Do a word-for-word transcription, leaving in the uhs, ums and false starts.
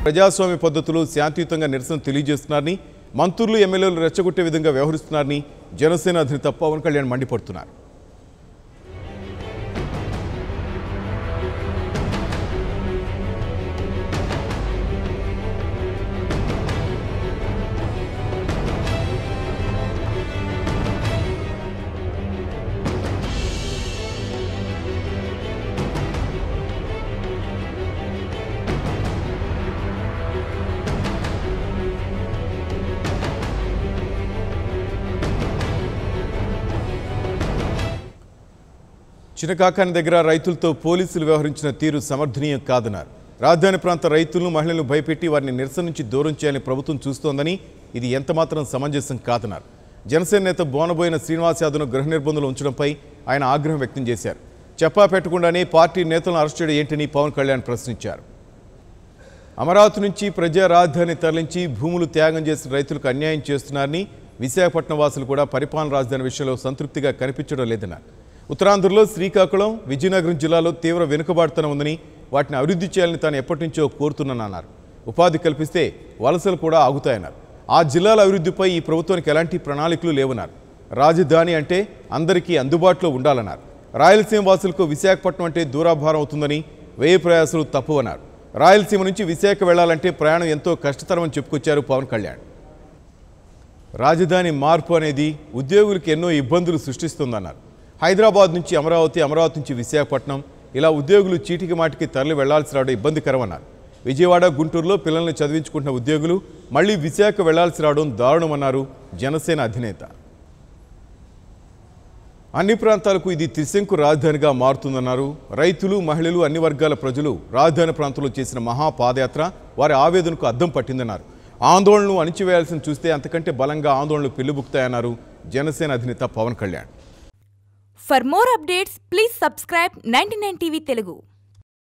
ప్రజాస్వామ్య పద్ధతులు శాంతియుతంగా నిరసన తెలియజేస్తున్నారని, మంత్రులు ఎమ్మెల్యేలు రెచ్చగొట్టే విధంగా వ్యవహరిస్తున్నారని జనసేన అధినేత పవన్ కళ్యాణ్ మండిపడుతున్నారు. చినకాకాని దగ్గర రైతులతో పోలీసులు వ్యవహరించిన తీరు సమర్థనీయం కాదన్నారు. రాజధాని ప్రాంత రైతులను, మహిళలను భయపెట్టి వారిని నిరసన నుంచి దూరం చేయాలని ప్రభుత్వం చూస్తోందని, ఇది ఎంతమాత్రం సమంజసం కాదన్నారు. జనసేన నేత బోనబోయిన శ్రీనివాస్ యాదవ్ను గృహ నిర్బంధంలో ఉంచడంపై ఆయన ఆగ్రహం వ్యక్తం చేశారు. చెప్పా పెట్టకుండానే పార్టీ నేతలను అరెస్ట్ చేయడం ఏంటని పవన్ కళ్యాణ్ ప్రశ్నించారు. అమరావతి నుంచి ప్రజా రాజధాని తరలించి భూములు త్యాగం చేసిన రైతులకు అన్యాయం చేస్తున్నారని, విశాఖపట్నం వాసులు కూడా పరిపాలన రాజధాని విషయంలో సంతృప్తిగా కనిపించడం లేదన్నారు. ఉత్తరాంధ్రలో శ్రీకాకుళం, విజయనగరం జిల్లాలో తీవ్ర వెనుకబాటుతనం ఉందని, వాటిని అభివృద్ధి చేయాలని తాను ఎప్పటి నుంచో కోరుతున్నానన్నారు. ఉపాధి కల్పిస్తే వలసలు కూడా ఆగుతాయన్నారు. ఆ జిల్లాల అభివృద్ధిపై ఈ ప్రభుత్వానికి ఎలాంటి ప్రణాళికలు లేవన్నారు. రాజధాని అంటే అందరికీ అందుబాటులో ఉండాలన్నారు. రాయలసీమ వాసులకు విశాఖపట్నం అంటే దూరాభారం అవుతుందని, వ్యయ ప్రయాసాలు తప్పువన్నారు. రాయలసీమ నుంచి విశాఖ వెళ్లాలంటే ప్రయాణం ఎంతో కష్టతరమని చెప్పుకొచ్చారు పవన్ కళ్యాణ్. రాజధాని మార్పు అనేది ఉద్యోగులకు ఎన్నో ఇబ్బందులు సృష్టిస్తుందన్నారు. హైదరాబాద్ నుంచి అమరావతి, అమరావతి నుంచి విశాఖపట్నం, ఇలా ఉద్యోగులు చీటికి మాటికి తరలి వెళ్లాల్సి రావడం ఇబ్బందికరమన్నారు. విజయవాడ, గుంటూరులో పిల్లల్ని చదివించుకుంటున్న ఉద్యోగులు మళ్లీ విశాఖ వెళ్లాల్సి రావడం దారుణమన్నారు జనసేన అధినేత. అన్ని ప్రాంతాలకు ఇది త్రిశంకు రాజధానిగా మారుతుందన్నారు. రైతులు, మహిళలు, అన్ని వర్గాల ప్రజలు రాజధాని ప్రాంతంలో చేసిన మహాపాదయాత్ర వారి ఆవేదనకు అద్దం పట్టిందన్నారు. ఆందోళనలు అణిచివేయాల్సిన చూస్తే అంతకంటే బలంగా ఆందోళనలు పెళ్లిబుక్తాయన్నారు జనసేన అధినేత Pawan Kalyan. For more updates, please subscribe ninety-nine T V Telugu.